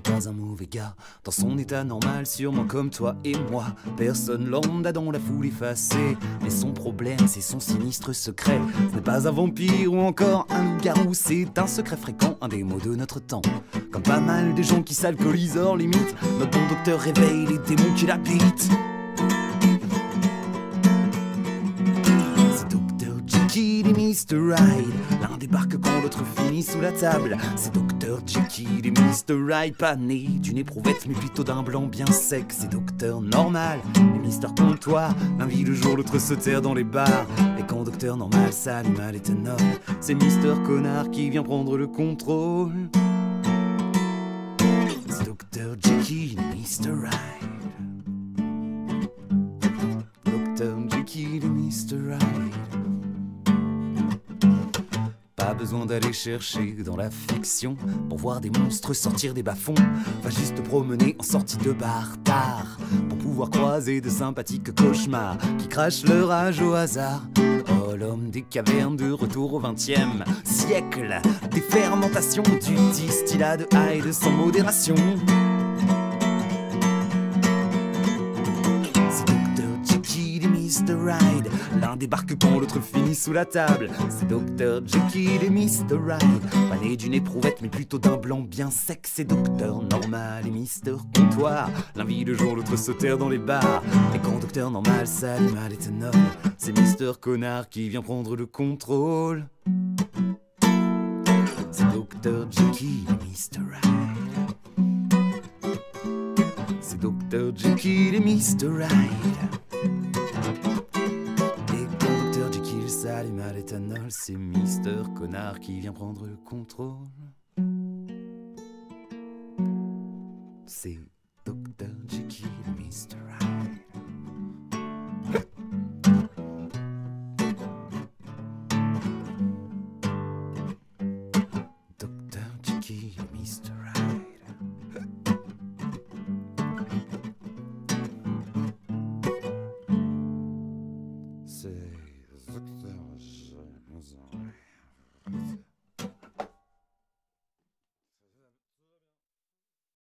pas un mauvais gars, dans son état normal, sûrement comme toi et moi. Personne lambda dans la foule effacée, mais son problème c'est son sinistre secret. Ce n'est pas un vampire ou encore un loup-garou, c'est un secret fréquent, un des maux de notre temps. Comme pas mal de gens qui s'alcoolisent hors limite, notre bon docteur réveille les démons qui l'habitent. C'est Dr Jekyll et Mr Hyde, l'un débarque quand l'autre finit sous la table. C'est Dr Jekyll et Mr Hyde, pas né d'une éprouvette mais plutôt d'un blanc bien sec. C'est Docteur Normal et Mister Comptoir, l'un vit le jour, l'autre se terre dans les bars. Et quand Docteur Normal s'allume à l'éthanol, c'est Mister Connard qui vient prendre le contrôle. C'est Dr Jekyll et Mr Hyde, Dr Jekyll et Mr Hyde. Pas besoin d'aller chercher dans la fiction pour voir des monstres sortir des bas-fonds. Va juste te promener en sortie de bar tard pour pouvoir croiser de sympathiques cauchemars qui crachent leur rage au hasard. Oh, l'homme des cavernes de retour au 20e siècle, des fermentations, du distillat de Hyde sans modération. C'est Dr Jekyll et Mr Hyde, l'un débarque quand l'autre finit sous la table. C'est Dr Jekyll et Mr Hyde, pas né d'une éprouvette mais plutôt d'un blanc bien sec. C'est Docteur Normal et Mister Comptoir, l'un vit le jour, l'autre se terre dans les bars. Et quand Docteur Normal s'allume à l'éthanol, c'est Mister Connard qui vient prendre le contrôle. C'est Dr Jekyll et Mr Hyde, c'est Dr Jekyll et Mr Hyde. Et quand Dr Jekyll s'allume à l'éthanol, c'est Mister Connard qui vient prendre le contrôle. C'est